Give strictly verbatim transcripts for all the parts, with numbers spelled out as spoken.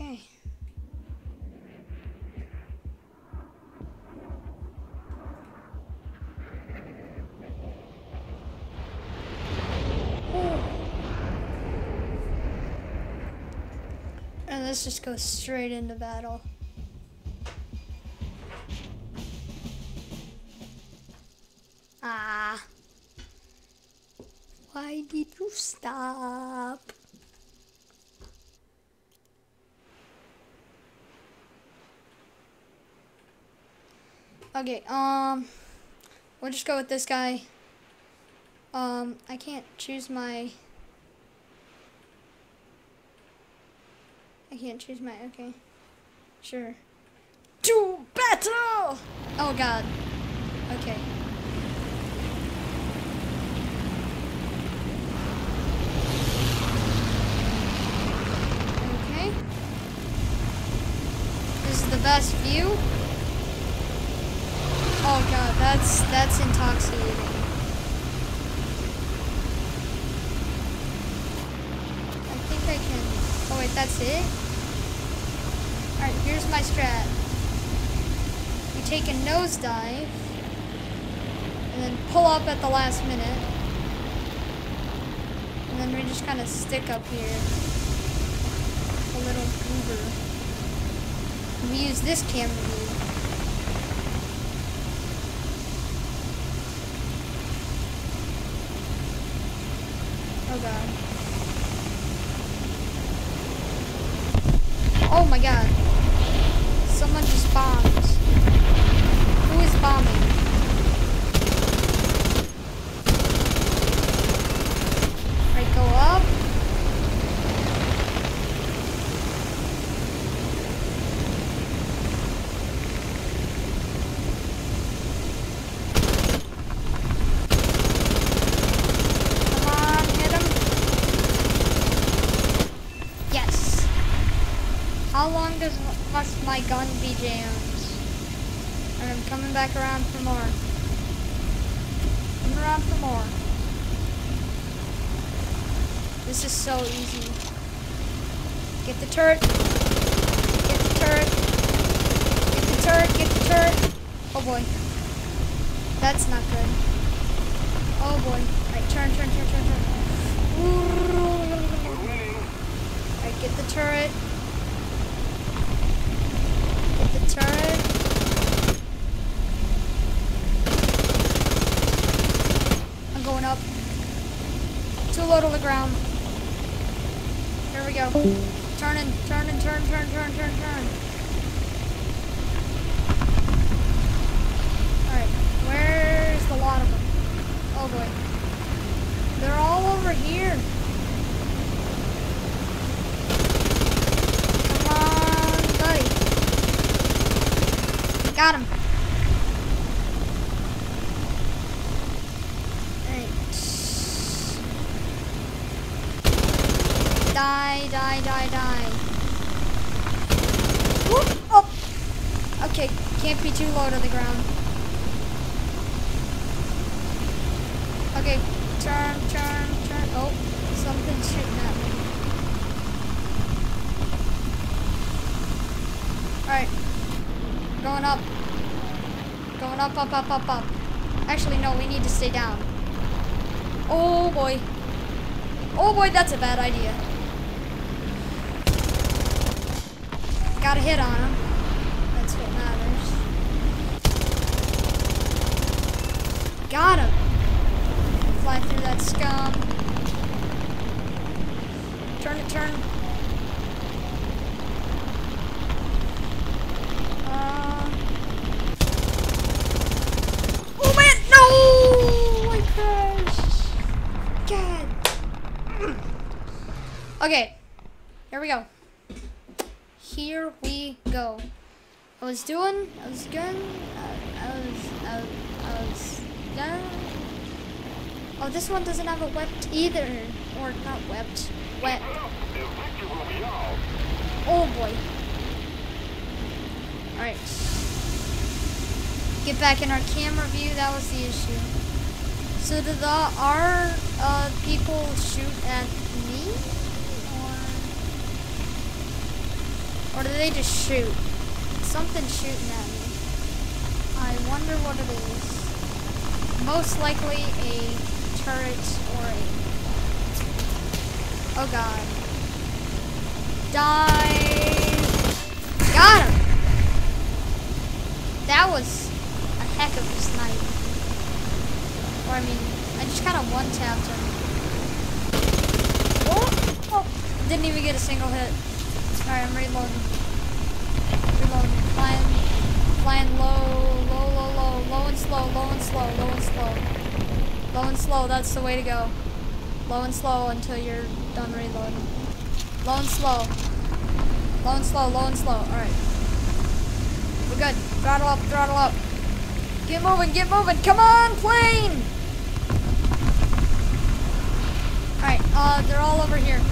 Okay. And let's just go straight into battle. Ah. Why did you stop? Okay, um, we'll just go with this guy. Um, I can't choose my... I can't choose my, okay. Sure. To battle! Oh god. Okay. Okay. This is the best view. Oh god, that's, that's intoxicating. I think I can, oh wait, that's it? Alright, here's my strat. We take a nosedive, and then pull up at the last minute. And then we just kind of stick up here. A little goober. And we use this camera view. Oh god. Oh my god. Someone just bombed. Who is bombing? Alright, go up. Come on, hit him. Yes. How long does must my gun be jammed? And I'm coming back around for more. Coming around for more. This is so easy. Get the turret. Get the turret. Get the turret. Get the turret. Oh boy. That's not good. Oh boy. Alright, turn, turn, turn, turn, turn. Alright, get the turret. Get the turret. I'm going up. Too low to the ground. Here we go. Turning, turning, turn, turn, turn, turn, turn. Alright, where's the lot of them? Oh boy. They're all over here. Come on, buddy. Got him. Die, die, die, die. Whoop, oh. Okay, can't be too low to the ground. Okay, turn, turn, turn. Oh, something's shooting at me. Alright. Going up. Going up, up, up, up, up. Actually, no, we need to stay down. Oh boy. Oh boy, that's a bad idea. Got a hit on him. That's what matters. Got him. Fly through that scum. Turn it, turn. Uh. Oh man, no! I crashed. God. Okay. Here we go. Here we go. I was doing, I was going, uh, I was, I was, I was done. Oh, this one doesn't have a wept either. Or not wept, wet. Oh boy. Alright. Get back in our camera view, that was the issue. So did the, our uh, people shoot at me? Or do they just shoot? Something shooting at me. I wonder what it is. Most likely a turret or a... Oh god. Die! Got him! That was a heck of a snipe. Or I mean, I just kind of one-tapped him. Oh, oh! Didn't even get a single hit. Alright, I'm reloading. Reloading. Flying, flying low, low, low, low, low and slow, low and slow, low and slow. Low and slow, that's the way to go. Low and slow until you're done reloading. Low and slow. Low and slow, low and slow. Alright. We're good. Throttle up, throttle up. Get moving, get moving. Come on, plane! Alright, uh, they're all over here.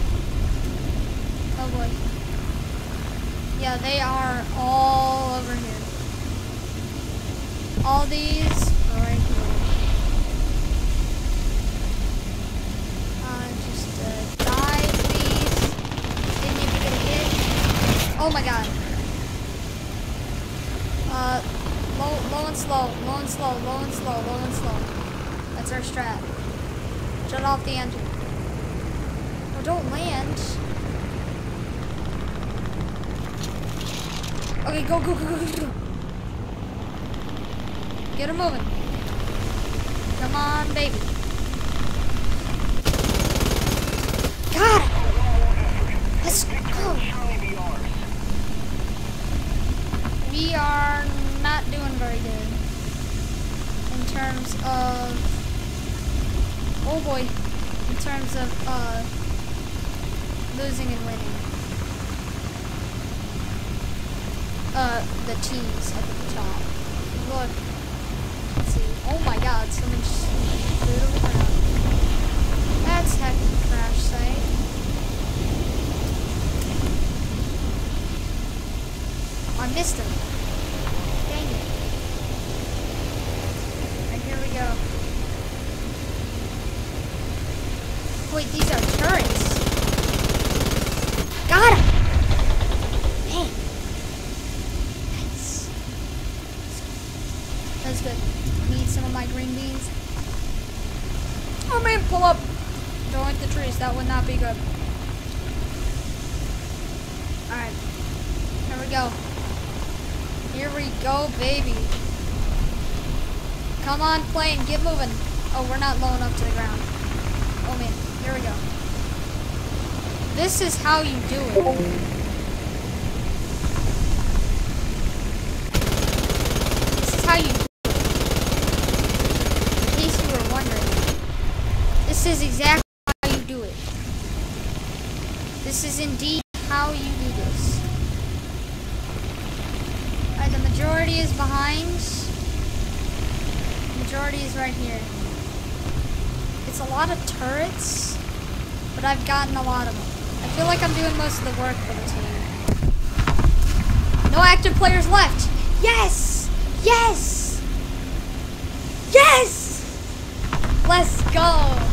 Oh boy. Yeah, they are all over here. All these are right here. Uh, just uh, die, please. Didn't even get a hit. Oh my god. Uh, low, low and slow, low and slow, low and slow, low and slow. That's our strat. Shut off the engine. Oh, don't land. Okay, go, go, go, go, go. Get her moving. Come on, baby. Got it. Let's go. We are not doing very good in terms of, oh boy, in terms of uh, losing and winning. Uh, the teams up at the top. Look, let's see. Oh my god, someone just flew to the ground. That's heck of a crash site. I missed him. Dang it. Alright, here we go. Wait, these are turrets. Got him! Man. Nice. That's good. Need some of my green beans. Oh man, pull up. Don't hit the trees. That would not be good. Alright. Here we go. Here we go, baby. Come on, plane, get moving. Oh, we're not low enough to the ground. Oh man, here we go. This is how you do it. This is how you do it. In case you were wondering. This is exactly how you do it. This is indeed how you do this. Alright, the majority is behind. The majority is right here. It's a lot of turrets, but I've gotten a lot of them. I feel like I'm doing most of the work for the team. No active players left. Yes! Yes! Yes! Let's go!